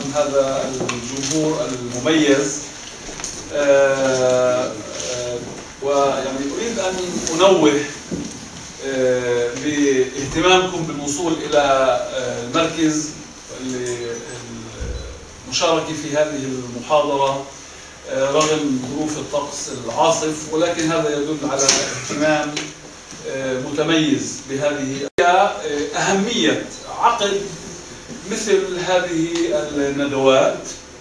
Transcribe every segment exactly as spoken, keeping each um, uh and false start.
أمام هذا الجمهور المميز. ويعني أريد أن أنوه باهتمامكم بالوصول إلى المركز للمشاركة في هذه المحاضرة رغم ظروف الطقس العاصف، ولكن هذا يدل على اهتمام متميز بهذه أهمية عقد مثل هذه الندوات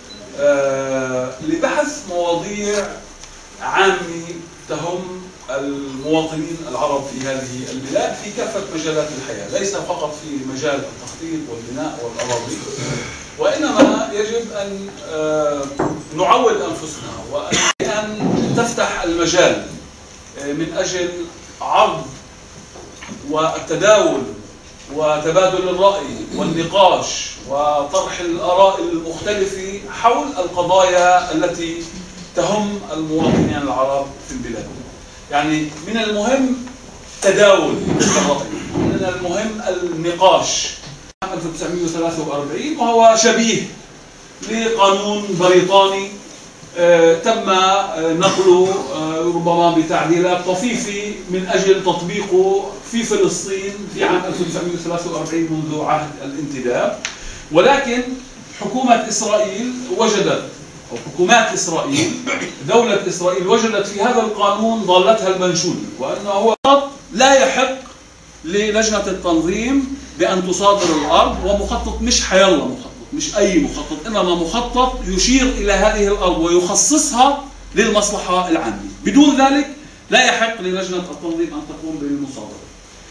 لبحث مواضيع عامة تهم المواطنين العرب في هذه البلاد في كافة مجالات الحياة، ليس فقط في مجال التخطيط والبناء والأراضي، وإنما يجب أن نعود أنفسنا وأن تفتح المجال من أجل عرض والتداول وتبادل الرأي والنقاش وطرح الآراء المختلفة حول القضايا التي تهم المواطنين العرب في البلاد. يعني من المهم تداول الرأي، من المهم النقاش. عام ألف وتسعمئة وثلاثة وأربعين وهو شبيه لقانون بريطاني تم نقله ربما بتعديلات طفيفة من أجل تطبيقه في فلسطين في عام ألف وتسعمئة وثلاثة وأربعين منذ عهد الانتداب، ولكن حكومة إسرائيل وجدت أو حكومات إسرائيل دولة إسرائيل وجدت في هذا القانون ضالتها المنشودة، وأنه هو لا يحق للجنة التنظيم بأن تصادر الأرض، ومخطط مش حيالله مخطط، مش أي مخطط، إنما مخطط يشير إلى هذه الأرض ويخصصها للمصلحة العامة. بدون ذلك لا يحق للجنة التنظيم أن تقوم بالمصادرة.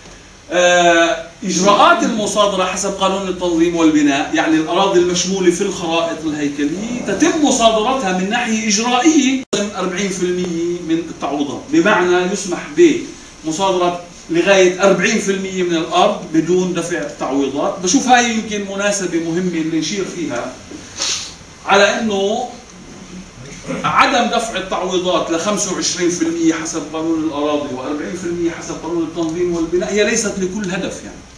إجراءات المصادرة حسب قانون التنظيم والبناء، يعني الأراضي المشمولة في الخرائط الهيكلية، تتم مصادرتها من ناحية إجرائية أربعين بالمئة من التعويضات، بمعنى يسمح بمصادرة لغاية أربعين بالمئة من الأرض بدون دفع تعويضات. بشوف هاي يمكن مناسبة مهمة اللي نشير فيها على أنه عدم دفع التعويضات ل خمسة وعشرين بالمئة حسب قانون الأراضي و40% حسب قانون التنظيم والبناء هي ليست لكل هدف. يعني